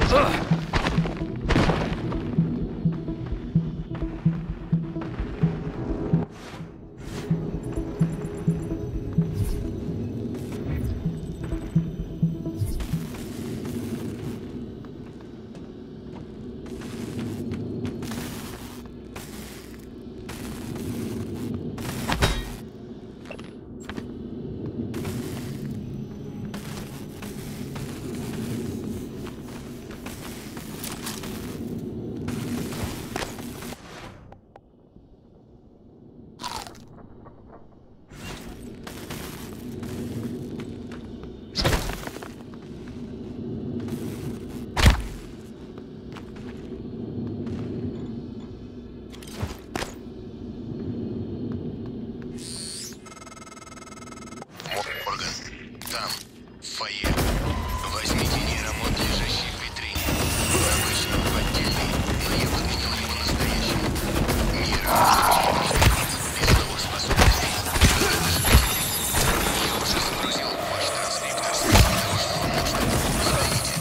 Там, в фойе. Возьмите нейромод, лежащий в витрине. Обычно в отдельный, но я подменил его настоящим. Нейромод без его способностей. Я уже загрузил ваш транскриптор с того, что вам нужно. Звоните.